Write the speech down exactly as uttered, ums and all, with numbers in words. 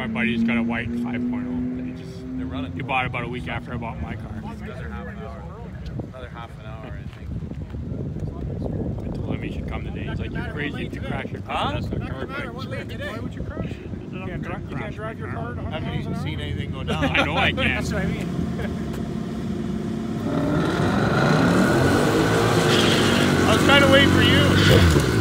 my buddy's got a white five point oh. He just They're running. he bought it about a week after I bought my car. Another half an hour. Another half an hour, I think. I told him he should come today. He's like, you're crazy if you crash your car. Huh? That's not car. Why would you crash? You can't, dri you can't drive your car at one hundred Haven't miles an even hour? seen anything go down. I know I can. That's what I mean. I was trying to wait for you.